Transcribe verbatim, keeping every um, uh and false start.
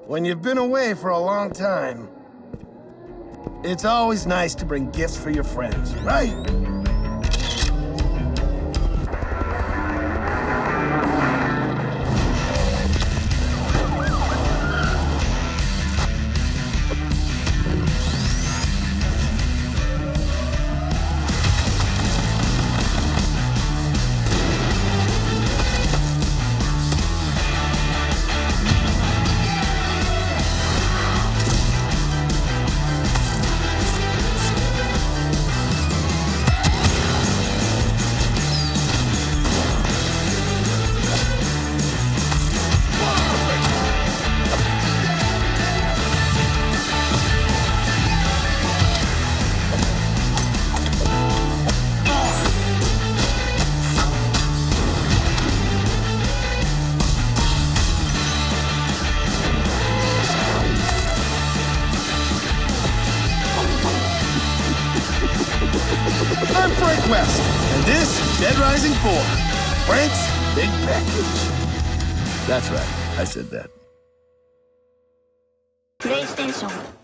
when you've been away for a long time, it's always nice to bring gifts for your friends, right? I'm Frank West, and this is Dead Rising four, Frank's Big Package. That's right, I said that. PlayStation